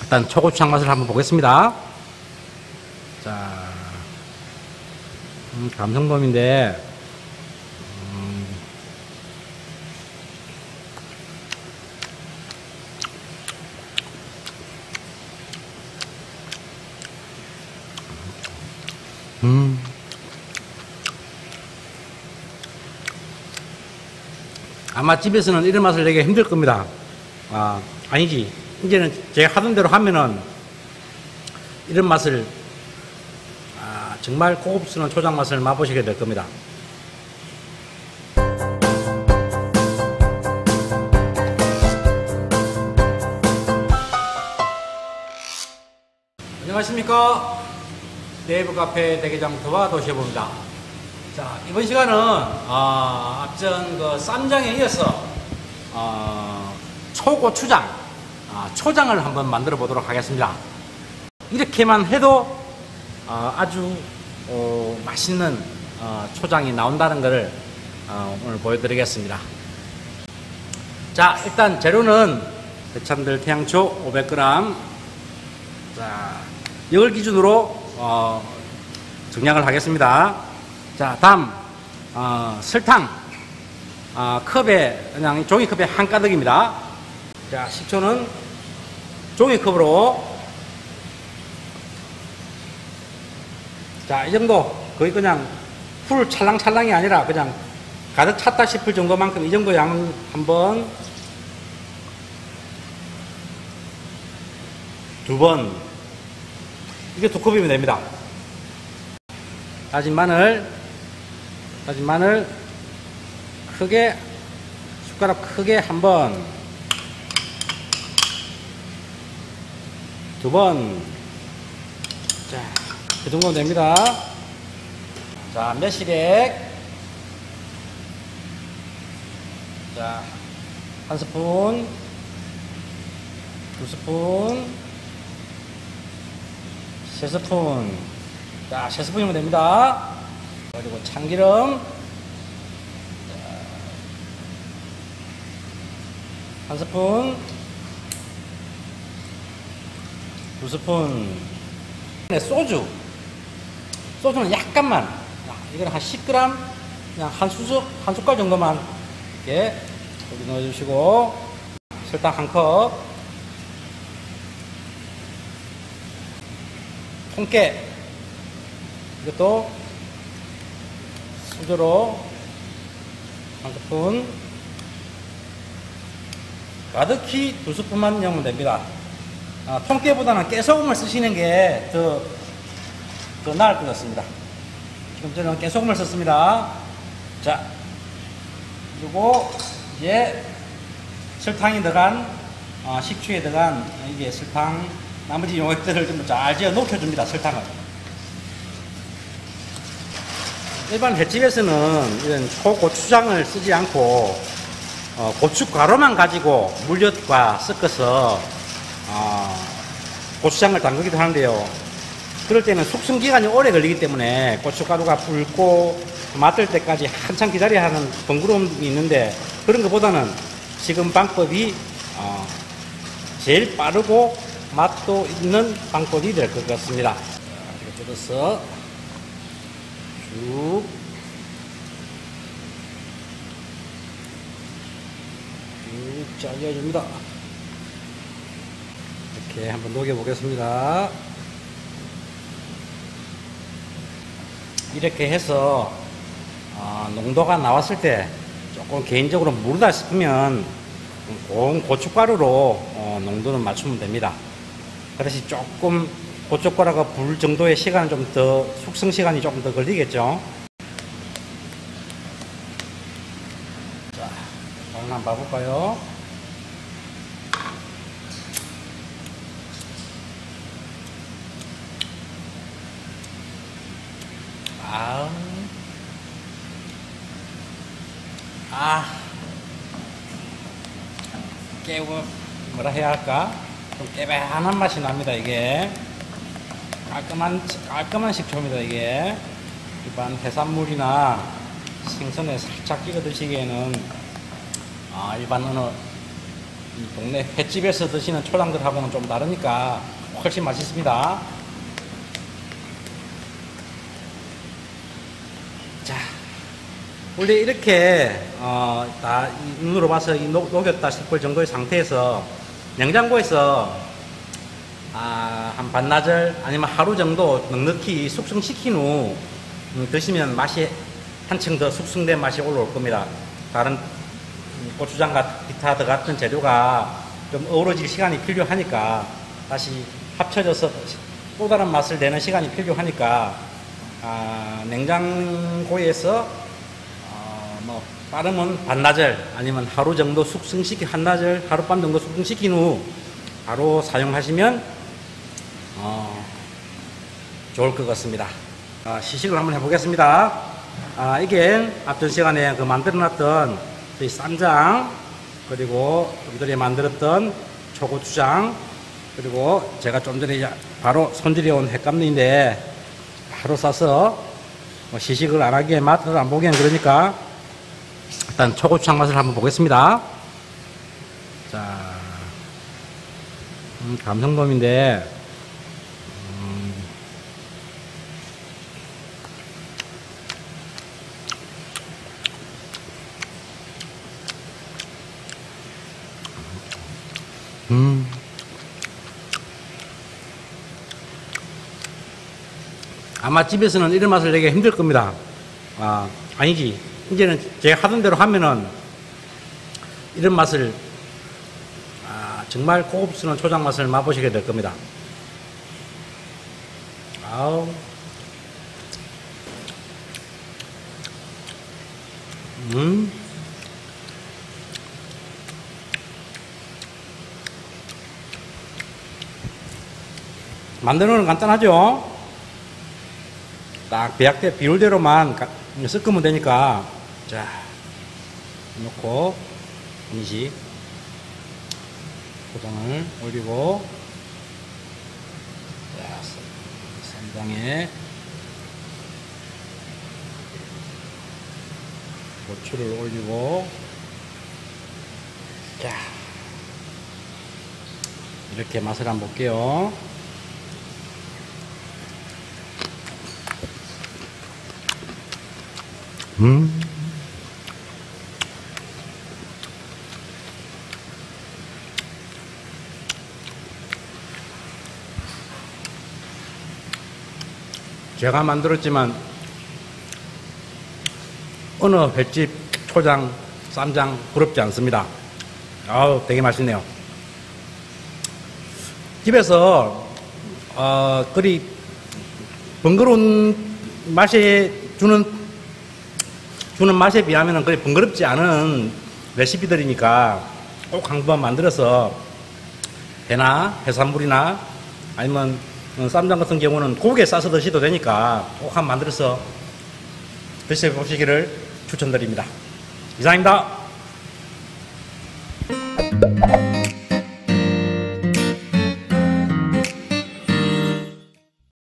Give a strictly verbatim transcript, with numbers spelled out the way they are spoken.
일단 초고추장 맛을 한번 보겠습니다. 자, 음, 감성돔인데 음, 음. 아마 집에서는 이런 맛을 내기 힘들 겁니다. 아, 아니지. 이제는 제가 하던 대로 하면은 이런 맛을 아, 정말 고급스러운 초장 맛을 맛보시게 될 겁니다. 안녕하십니까. 네이버 카페 대게장 투바 도시해봅니다. 자, 이번 시간은 어, 앞전 그 쌈장에 이어서 어, 초고추장, 어, 초장을 한번 만들어 보도록 하겠습니다. 이렇게만 해도 어, 아주 어, 맛있는 어, 초장이 나온다는 것을 어, 오늘 보여드리겠습니다. 자, 일단 재료는 대참들 태양초 오백 그램, 자, 이걸 기준으로 어, 정량을 하겠습니다. 자, 다음 어, 설탕 어, 컵에 그냥 종이컵에 한 가득입니다. 자, 식초는 종이컵으로 자, 이 정도 거의 그냥 풀 찰랑찰랑이 아니라 그냥 가득 찼다 싶을 정도만큼 이 정도 양 한번 두 번 이게 두 컵이면 됩니다. 다진 마늘 다진 마늘 크게 숟가락 크게 한 번, 두 번, 자, 그 정도면 됩니다. 자, 매실액, 자, 한 스푼, 두 스푼, 세 스푼, 자, 세 스푼이면 됩니다. 그리고 참기름 한 스푼, 두 스푼. 소주 소주는 약간만, 이거는 한 십 그램, 그냥 한 수저 한 숟갈 정도만 이렇게 여기 넣어주시고, 설탕 한 컵, 통깨 이것도 수저로 한 스푼, 가득히 두 스푼만 넣으면 됩니다. 아, 통깨보다는 깨소금을 쓰시는 게 더 더 나을 것 같습니다. 지금 저는 깨소금을 썼습니다. 자, 그리고 이제 설탕이 들어간 어, 식초에 들어간 이게 설탕, 나머지 용액들을 좀 잘 지어 녹여줍니다. 설탕을. 일반 횟집에서는 이런 초고추장을 쓰지 않고 어, 고춧가루만 가지고 물엿과 섞어서 어, 고추장을 담그기도 하는데요. 그럴 때는 숙성 기간이 오래 걸리기 때문에 고춧가루가 붉고 맡을 때까지 한참 기다려야 하는 번거로움이 있는데, 그런 것보다는 지금 방법이 어, 제일 빠르고 맛도 있는 방법이 될 것 같습니다. 이렇게 뜯어서 쭉 쭉 잘려줍니다. 이렇게 한번 녹여 보겠습니다. 이렇게 해서 어, 농도가 나왔을 때 조금 개인적으로 무르다 싶으면 고운 고춧가루로 어, 농도는 맞추면 됩니다. 그렇지 조금 고춧가루가 불 정도의 시간은 좀 더, 숙성 시간이 조금 더 걸리겠죠. 자, 오늘 한번 봐볼까요? 아, 아, 깨우, 뭐라 해야 할까? 좀 깨배한한 맛이 납니다. 이게 깔끔한 깔끔한 식초입니다. 이게 일반 해산물이나 생선에 살짝 찍어 드시기에는 아, 일반 어느 이 동네 횟집에서 드시는 초장들하고는 좀 다르니까 훨씬 맛있습니다. 자, 원래 이렇게 어, 다 눈으로 봐서 이 녹, 녹였다 싶을 정도의 상태에서 냉장고에서 아, 한 반나절 아니면 하루 정도 넉넉히 숙성시킨 후 음, 드시면 맛이 한층 더 숙성된 맛이 올라올 겁니다. 다른 고추장과 기타 더 같은 재료가 좀 어우러질 시간이 필요하니까 다시 합쳐져서 또 다른 맛을 내는 시간이 필요하니까 아, 냉장고에서 어, 뭐 빠르면 반나절 아니면 하루 정도 숙성시키 한나절 하룻밤 정도 숙성시킨 후 바로 사용하시면 어, 좋을 것 같습니다. 아, 시식을 한번 해보겠습니다. 아, 이게 앞전 시간에 그 만들어놨던 저희 쌈장, 그리고 우리들이 만들었던 초고추장, 그리고 제가 좀 전에 바로 손질해온 횟감인데 바로 싸서 뭐 시식을 안 하기에 맛을 안 보기엔 그러니까 일단 초고추장 맛을 한번 보겠습니다. 자, 음, 감성돔인데 음. 아마 집에서는 이런 맛을 내기 힘들 겁니다. 아, 아니지. 이제는 제가 하던 대로 하면은 이런 맛을 아, 정말 고급스러운 초장 맛을 맛보시게 될 겁니다. 아우. 음. 만드는 건 간단하죠? 딱 배합대 비율대로만 섞으면 되니까. 자, 넣고 이시 포장을 올리고, 자, 쌈장에 고추를 올리고, 자, 이렇게 맛을 한번 볼게요. 음. 제가 만들었지만 어느 횟집 초장, 쌈장 부럽지 않습니다. 아우, 되게 맛있네요. 집에서 어, 그리 번거로운 맛이 주는 주는 맛에 비하면 그리 번거롭지 않은 레시피들이니까 꼭 한번 만들어서 회나 해산물이나 아니면 쌈장 같은 경우는 고기에 싸서 드셔도 되니까 꼭 한번 만들어서 드셔보시기를 추천드립니다. 이상입니다.